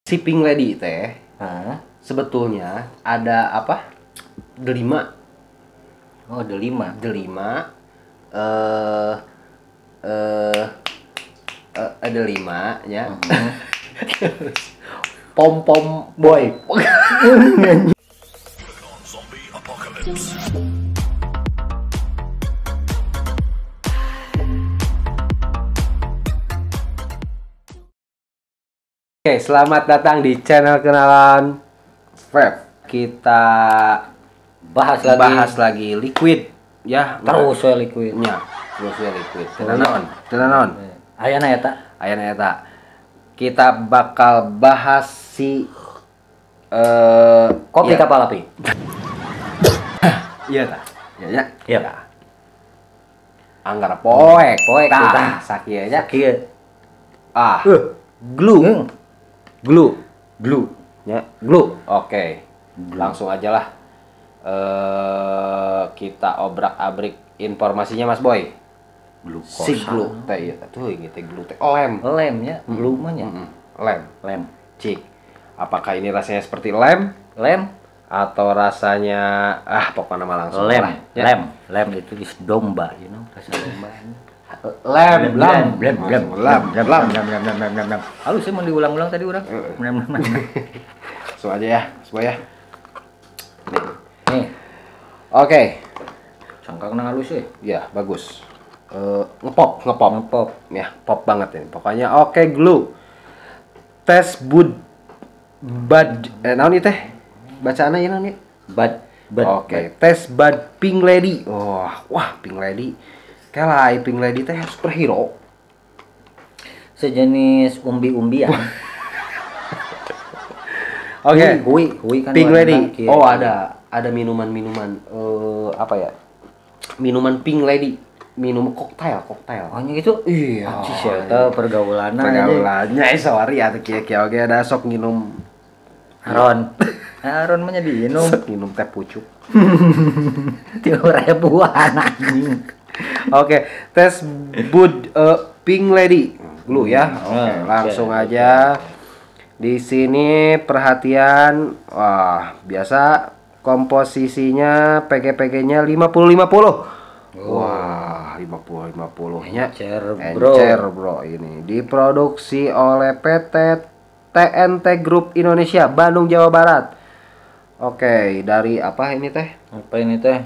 Si Pink Lady teh sebetulnya ada apa? Delima. Oh, delima. Delima. Ada 5 ya. Pom pom boy. Oke, selamat datang di channel kenalan Vape. Kita bahas lagi liquid ya. Terus ya liquidnya. Terus ya liquid. Tenanon. Ayana eta. Kita bakal bahas si kopi ya. kapal api. Iya ta. Iya. Anggar poek kita sakieu nya. Sakieu. Glue ya, glue. Oke. Langsung aja lah. Kita obrak-abrik informasinya Mas Boy. Si glue teh tuh ini teh glue teh Lem ya, glue mah nya. Lem. Cik. Apakah ini rasanya seperti lem atau rasanya pokoknya mah langsung lem itu is domba, you know, rasa domba. Lem. Halus sih mau diulang-ulang tadi orang. So aja ya, semua ya. Nih. Oke. Cangkangna halus sih. Ya, bagus. Ngepop. Ya, pop banget ini. Pokoknya oke, glue. Tes bud naon ieu teh? Bacaanna ieu naon ieu? Bud. Oke, tes bud Pink Lady. Wah, Pink Lady. Kelai Pink Lady teh superhero. Sejenis umbi-umbian. Oke. Hui kan. Pink Lady. Oh, ada minuman apa ya? Minuman Pink Lady. Minum koktail. Oh, nya gitu. Iya. Eta pergaulannya sorry atuh kieu-kieu oge ada sok nginum Aron mah nya diinum. Minum teh pucuk. 3.000-an anjing. Oke, tes bud Pink Lady glue ya. Oke, langsung aja. Di sini perhatian, biasa komposisinya PG-PG-nya 50-50. Wah, 50-50-nya. Encer, bro. Ini diproduksi oleh PT TNT Group Indonesia, Bandung, Jawa Barat. Oke, dari apa ini teh? Apa ini teh?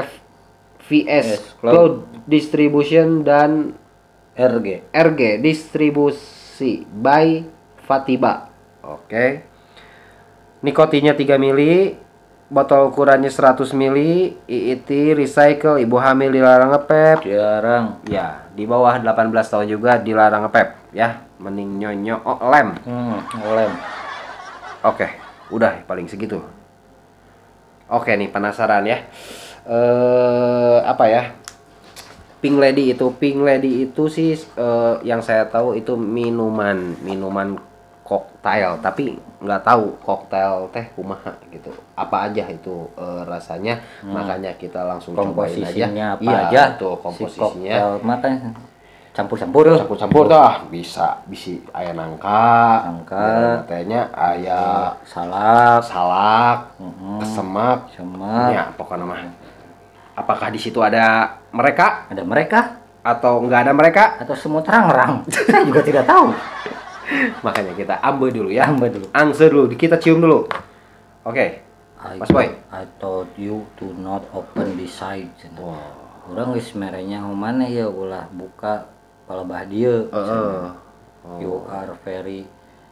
FVS Cloud Distribution dan RG distribusi by Fatiba. Oke. Nikotinnya 3 mili, botol ukurannya 100 mili, IIT recycle, ibu hamil dilarang ngepep. Dilarang. Ya, di bawah 18 tahun juga dilarang ngepep ya. Mending nyonyo lem. Lem. Oke, udah paling segitu. Oke nih, penasaran ya. Apa ya? Pink Lady itu sih yang saya tahu itu minuman koktail, tapi nggak tahu koktail teh kumaha gitu. Apa aja itu rasanya. Makanya kita langsung cobain aja. Apa aja tuh komposisinya. Si makan campur Dah bisa aya nangka, tehnya aya salak, semak. Ya, pokoknya mah. Apakah di situ ada mereka? Ada mereka atau enggak ada mereka? Atau semua terang-terang? Saya juga tidak tahu. Makanya kita ambil dulu ya. Angser dulu, kita cium dulu. Oke. Mas Boy. I told you to not open this side. Orang geus merenya mana ya ulah buka palebah dieu. You are very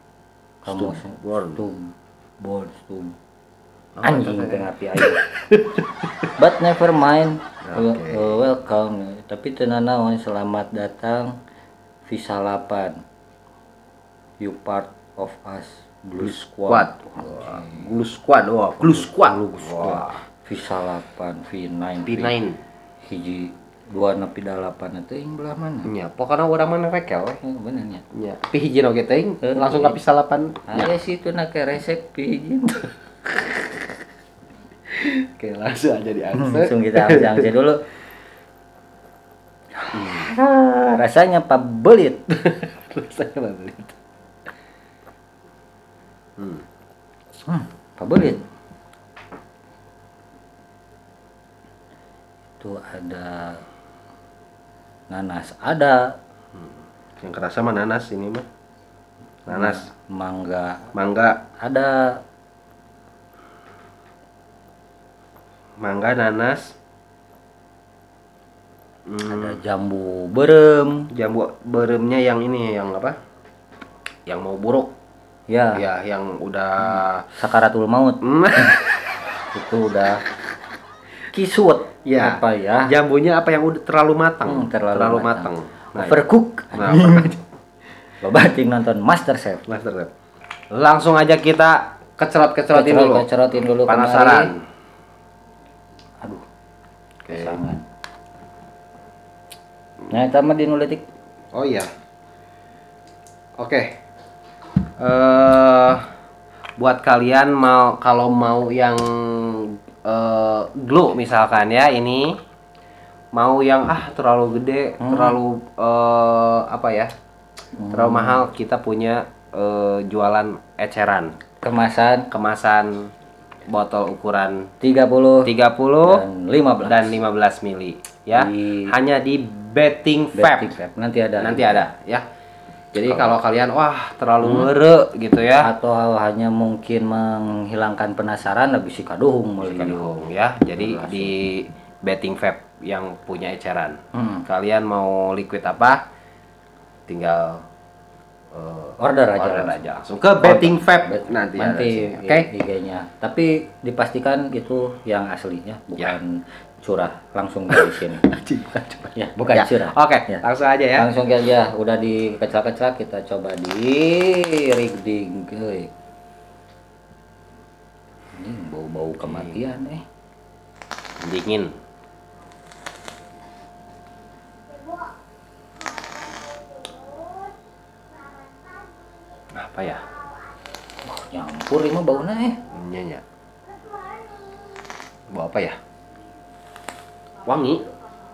bold. Anjing tengah api ayo. But never mind. Welcome. Tapi teu naon, selamat datang Visa 8. You part of us. Glue Squad. Glue Squad. Visa 8, V9. Hiji 2 nepi 8 teh ing belah mana? Nya, pokona urang mah rekel we. Bener nya. Nya, pi hiji oge teuing langsung ka Visa 8. Aya situna ke resep hiji. Oke, langsung aja diangser. Langsung kita angser dulu. Rasanya pabelit. Favorit itu ada nanas, ada Yang kerasa mah nanas ini mah. Nanas, mangga, ada mangga, nanas. ada jambu berem. Jambu beremnya yang ini, yang apa? Yang mau buruk. Ya, Ya, yang udah sakaratul maut. Itu udah kisut. ya. Apa ya? Jambunya apa yang udah terlalu matang? Terlalu matang. Nah, Overcook. Nah, Loba ting nonton Master Chef. langsung aja kita kecerotin dulu. Penasaran. Kemari. Aduh. Oke. Sangat. Nah, itu mah dinuletik. Oh iya. Oke. Buat kalian kalau mau yang glue misalkan ya, ini mau yang terlalu gede, terlalu apa ya? Terlalu mahal, kita punya jualan eceran. Kemasan botol ukuran 30 dan 15 mili ya. Hanya di Betting Fab. Nanti ada ya. Jadi kalau kalian terlalu ngere gitu ya, atau hanya mungkin menghilangkan penasaran, lebih si kaduhung ya. Jadi di Betting Fab yang punya eceran. Kalian mau liquid apa? Tinggal order aja langsung ke Betting Fab nanti oke, IG-nya. Tapi dipastikan itu yang aslinya, bukan curah langsung dari sini. Bukan curah. Oke, langsung aja ya. Langsung aja, udah dikecak-kecak, kita coba di rigging. Ini bau-bau kematian Dingin. Apa ya? Nyampur ini baunya Iya. Bau apa ya? Wangi.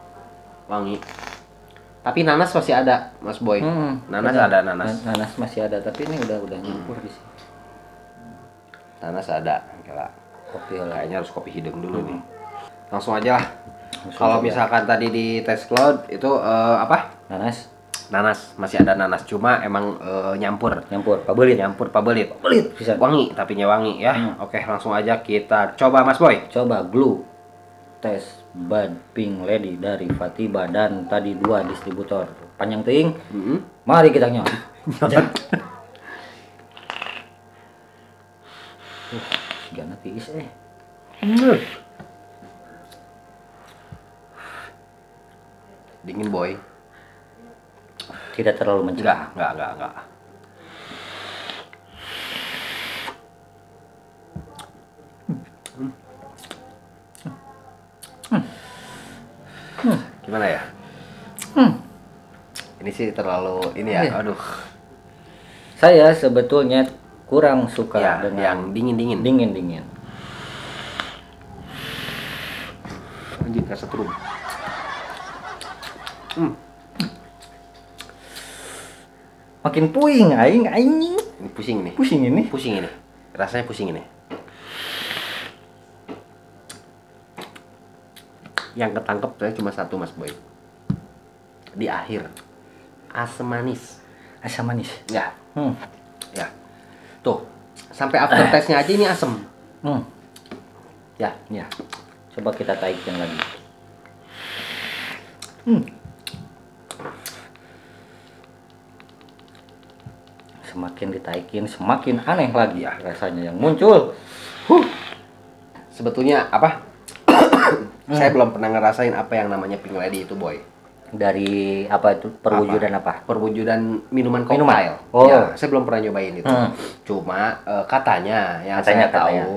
Tapi nanas masih ada, Mas Boy. Nanas benar. ada nanas. Nanas masih ada, tapi ini udah nyampur di sini. Nanas ada. Kopi Kayaknya harus kopi hidung dulu nih. Langsung aja lah. Kalau misalkan tadi di Test Cloud itu apa? Nanas masih ada nanas, cuma emang nyampur pabelit bisa wangi, tapinya wangi ya. Oke, langsung aja kita coba, Mas Boy. Coba glue test bud Pink Lady dari Fatiba, dan tadi 2 distributor panjang ting. Mari kita nyot. Gana tiis Dingin, Boy. Tidak terlalu mencegah. Enggak. Gimana ya? Ini sih terlalu ini ya. Aduh. Saya sebetulnya kurang suka dengan yang dingin. Anjir, kesetrum. Makin puing aing. Ini pusing nih. Pusing ini. Rasanya pusing ini. Yang ketangkep saya cuma satu, Mas Boy. Di akhir. Asam manis. Ya. Ya. Tuh, sampai aftertaste-nya aja ini asam. Ya. Coba kita taikin lagi. Semakin ditaikin, semakin aneh lagi ya rasanya yang muncul. Sebetulnya apa? Saya belum pernah ngerasain apa yang namanya Pink Lady itu, Boy. Dari apa itu? Perwujudan apa? Perwujudan minuman koktail. Oh. Ya, saya belum pernah nyobain itu. Cuma katanya saya tahu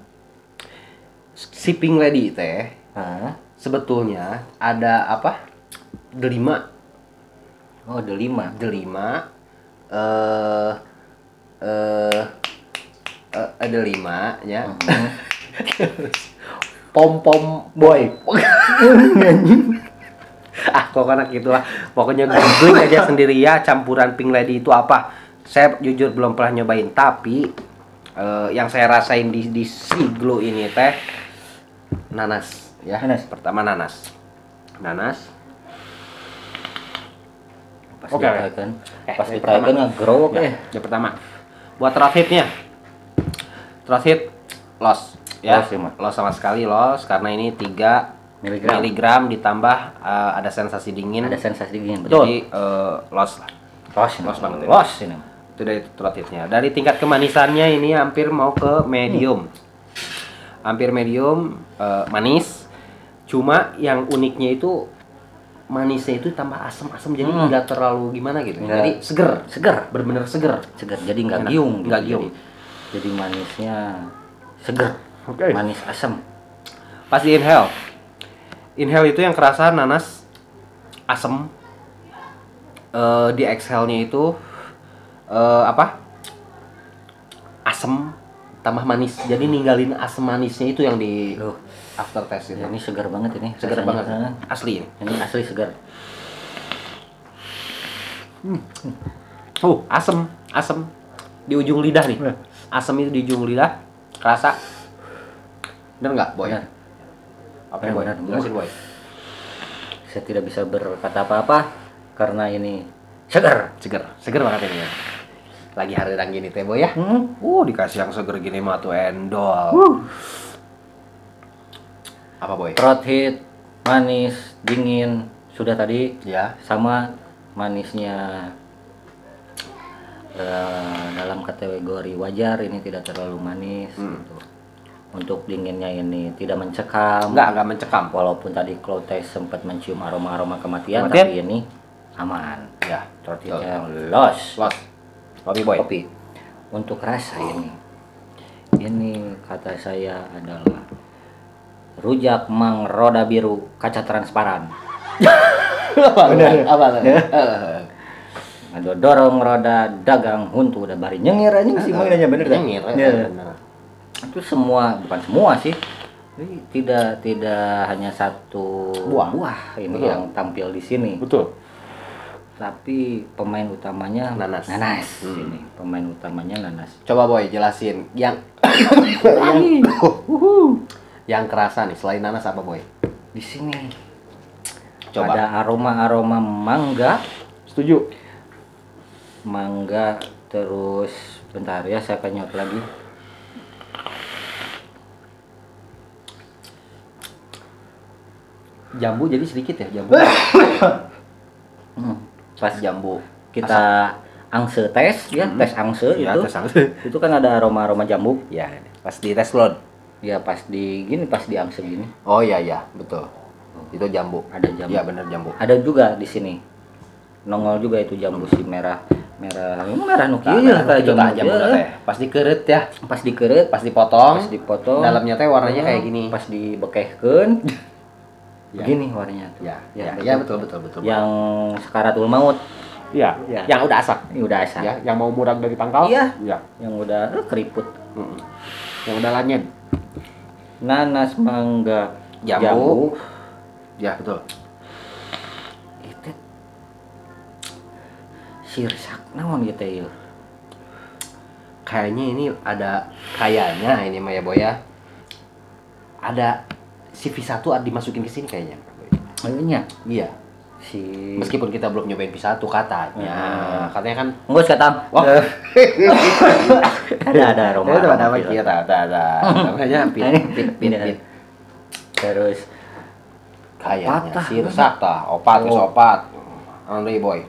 si Pink Lady teh sebetulnya ada apa? Delima. Oh, delima. Ada 5 ya. Pom-pom boy. Kok anak gitulah. Pokoknya googling aja sendiri ya, campuran Pink Lady itu apa. Saya jujur belum pernah nyobain, tapi Yang saya rasain di Siglo ini teh nanas ya. Nanas. Pertama nanas. Pas Oke. ditaikkan, pas yang ditaikkan pertama. ngegrow oke. Yang pertama. Buat throat hit loss ya. Loss ya, Mas. Loss sama sekali loss karena ini 3 Miligram. miligram ditambah ada sensasi dingin. Ada sensasi dingin, betul. Jadi loss lah. Loss banget ya. Loss ini. Itu dari throat hitnya. Dari tingkat kemanisannya ini hampir mau ke medium. Hampir medium, manis. Cuma yang uniknya itu manisnya itu tambah asam-asam jadi nggak terlalu gimana gitu. Nggak. Jadi seger, bener-bener seger. Jadi nggak Enak. giung, Nggak gitu. giung. Jadi manisnya seger. Oke. Manis asam. Pas di inhale itu yang kerasa nanas, asam. Di exhale-nya itu asam tambah manis. Jadi ninggalin asam manisnya itu yang di Loh, after taste itu. ya ini segar banget ini. Seger rasanya. banget. Asli ini. Ini asli segar. Asam di ujung lidah nih. Asam itu di ujung lidah, kerasa. Bener nggak, Boy? Benar. Oke, Boy. Benar. Jelasin, Boy. Saya tidak bisa berkata apa-apa karena ini segar. Seger banget ini ya. Lagi hari rang gini teh, Boy ya. Dikasih yang seger gini mah tuh endol. Apa, Boy? Throat hit, manis, dingin, sudah tadi. Ya. Sama manisnya dalam kategori wajar, ini tidak terlalu manis gitu. Untuk dinginnya ini tidak mencekam. Nggak mencekam. Walaupun tadi Cloud Test sempat mencium aroma-aroma kematian, Kematian? tapi ini aman. Ya. Throat hitnya loss. Kopi, Boy. Kopi. Untuk rasa ini kata saya adalah rujak mang roda biru kaca transparan. Bener. Apa? Ada dorong roda dagang huntu udah bari nyengir anjing sih mainannya bener dah. Nyengir. Ya. Bener. Itu semua, bukan semua sih. Jadi tidak hanya satu buah ini Betul. yang tampil di sini. Betul. Tapi pemain utamanya Nanas. Ini pemain utamanya nanas. Coba, Boy, jelasin yang yang kerasa nih selain nanas apa, Boy? Di sini Coba. ada aroma-aroma mangga, Setuju. terus bentar ya saya akan nyot lagi. Jambu jadi sedikit ya, jambu. Pas Jambu. kita angse tes ya, tes angse Ya, itu. tes angse. Itu kan ada aroma-aroma jambu. Ya, pas di tes load. Ya pas di angse gini Oh iya, betul. Itu jambu. ada jambu. Iya, bener jambu. Ada juga di sini. Nongol juga itu jambu si merah nu Nah, kieu lah kayak juga jambu jambu teh. Pas dikeret ya, Pas dikeret, pas dipotong, dalamnya teh warnanya kayak gini. Pas dibekehkeun Ya. begini warnanya tuh. Ya, betul. Yang sekaratul maut. Ya, Ya. yang udah asak. Ini udah asal. Ya, yang mau murag dari pangkal. Iya. Ya. Yang udah keriput. Yang udah lanyet. Nanas, mangga, Jambu. Ya, betul. Itu sirsak naon gitu ya. Kayaknya ini mah ya, Boy ya. Ada si V1 dimasukin ke sini kayaknya. Kayaknya Iya. si Meskipun kita belum nyobain V1 katanya. Katanya kan enggak sekarang. wah, ada aroma. itu ada apa? gitu. Iya, ada. Namanya pit. Terus Kayaknya Patah. sirsak tah, opat. Andri, Boy.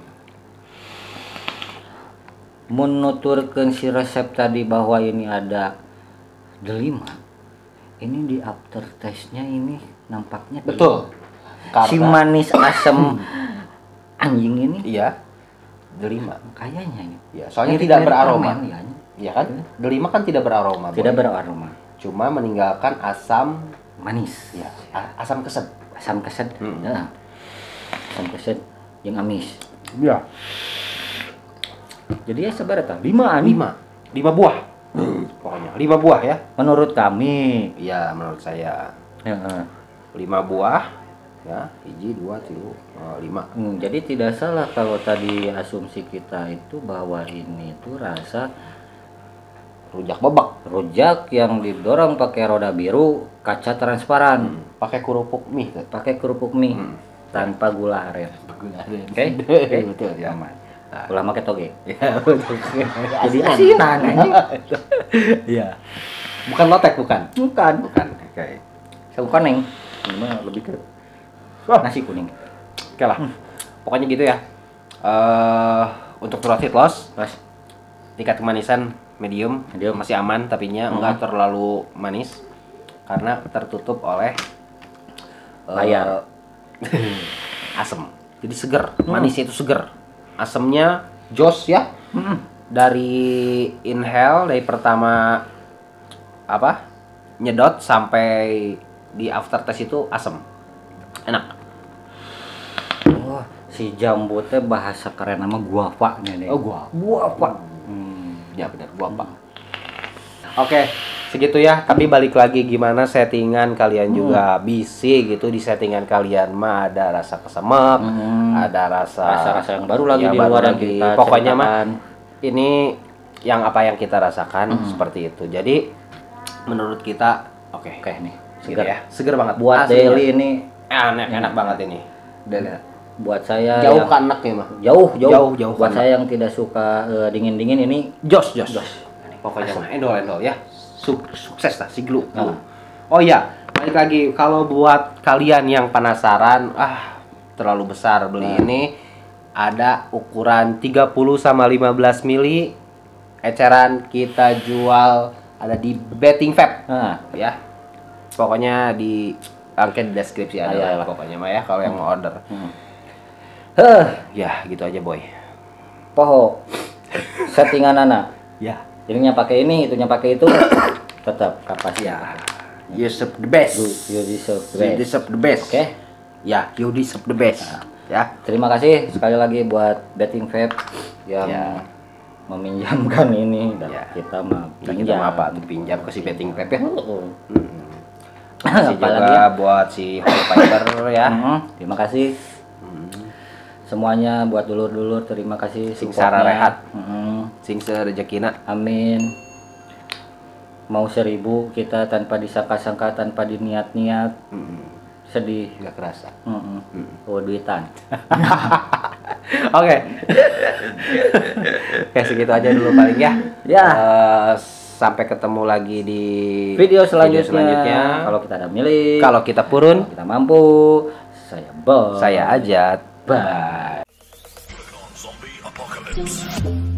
menuturkan si resep tadi bahwa ini ada delima. Ini di after taste-nya ini nampaknya Betul. si manis asam anjing ini Iya. Delima. kayaknya ini. Iya, soalnya Mirip tidak dari beraroma. permen, ya. Iya kan? Delima kan tidak beraroma, Boy. Tidak beraroma. Cuma meninggalkan asam, Manis. ya, asam keset. Asam keset. Ya. Asam keset yang amis. Iya. Jadi ya seberapa? 5 ani. 5 buah. Pokoknya 5 buah ya. Menurut kami. Iya, menurut saya Ya. 5 buah ya, 1, 2, 3, 5. Jadi tidak salah kalau tadi asumsi kita itu bahwa ini tuh rasa Rujak bebek. Rujak yang didorong pakai roda biru, kaca transparan. Pakai kerupuk mie. Pakai kerupuk mie tanpa gula aren. Gula aren. Oke? Betul ya. Aman. Ulah make toge. Ya, betul. Jadi asinan anjing. Iya. Bukan lotek bukan? Bukan. Bukan. Oke. Sagu koneng. Ini mah lebih ke Nasi kuning. oke lah. Pokoknya gitu ya. Untuk profit loss, tingkat kemanisan medium, masih aman tapinya enggak terlalu manis karena tertutup oleh layar asam. Jadi seger, manisnya itu seger. Asamnya jos ya. Dari inhale dari pertama apa? Nyedot sampai di aftertaste itu asam. Enak. Oh, si jambu teh bahasa keren nama guava nih. Oh, guava. Ya benar, guava. Oke, segitu ya. Tapi balik lagi gimana settingan kalian juga bisi gitu di settingan kalian mah ada rasa kesemek, ada rasa yang baru lagi ya, di luar yang lagi. kita Pokoknya ceritakan. mah ini yang apa yang kita rasakan seperti itu. Jadi menurut kita oke nih, seger ya. Seger banget. Buat aslinya. daily ini enak banget ini. buat saya Jauh yang, ke anaknya mah. jauh buat ke saya yang tidak suka dingin ini Jos. Pokoknya mah endol ya. Sukses lah si Glu. Oh iya, balik lagi kalau buat kalian yang penasaran, terlalu besar beli ini ada ukuran 30 sama 15 mili. Eceran kita jual ada di Betting Fab. Ya. Pokoknya di angka di deskripsi ada lah pokoknya mah ya kalau yang mau order. Ya, gitu aja boy. Poho settingan anak. Ya. Ininya pakai ini, itunya pakai itu. Tetap kapasitas. Ya. You deserve the best. You deserve the You best. deserve the best. Oke. Ya, you deserve the best. Ya. Terima kasih sekali lagi buat Betting Fab yang meminjamkan ini dan kita mah Kita mah apa tuh pinjam ke si Betting Fab ya. Kasih juga buat si Holy Fiber ya. Terima kasih. Semuanya buat dulur-dulur terima kasih Sing sara rehat. Sing rezekina. Amin. Mau 1000 kita tanpa disangka-sangka, tanpa diniat-niat. Sedih. Nggak kerasa. Duitan. Oke. Oke, segitu aja dulu paling ya. Ya. Sampai ketemu lagi di video selanjutnya. Kalau kita ada milik. Kalau kita purun. Kita mampu. Saya Bob. Saya Ajat. Bye. Zombie apocalypse.